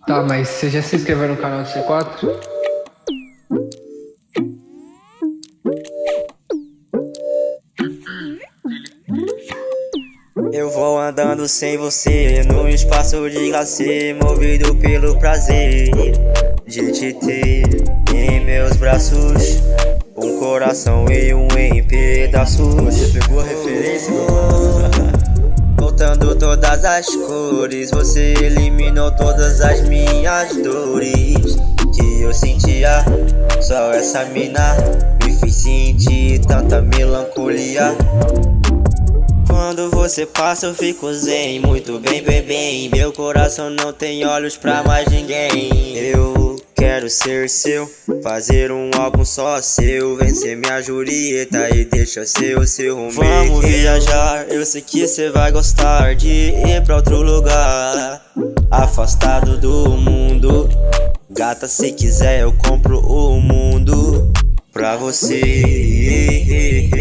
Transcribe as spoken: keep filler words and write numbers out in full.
Tá, mas você já se inscreveu no canal do C quatro? Eu vou andando sem você no espaço de glacê, movido pelo prazer de te ter em meus braços. Um coração e um em pedaços. Você pegou a referência, voltando todas as cores, você eliminou todas as minhas dores que eu sentia. Só essa mina me fez sentir tanta melancolia. Quando você passa eu fico zen, muito bem, bem, bem. Meu coração não tem olhos pra mais ninguém. Eu quero ser seu, fazer um álbum só seu, vencer minha Julieta e deixa ser o seu Romeu. Vamos viajar, eu sei que cê vai gostar de ir pra outro lugar, afastado do mundo. Gata, se quiser eu compro o mundo pra você.